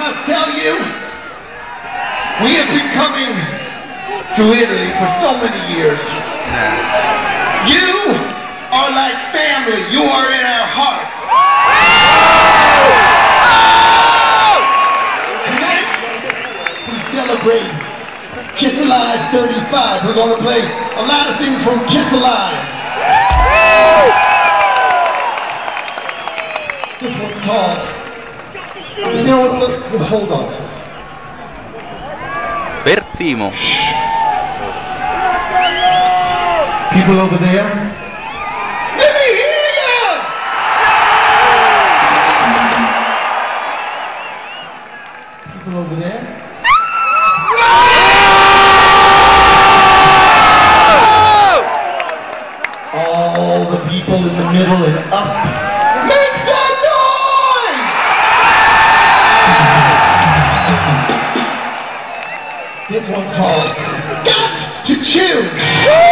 must tell you, we have been coming to Italy for so many years. You are like family. You are in our hearts. Tonight, we celebrate Kiss Alive 35. We're going to play a lot of things from Kiss Alive. This one's called, you know what, hold on. Persimo. People over there, let me hear you! People over there. All the people in the middle and up. Make some noise! This one's called Got to Chew.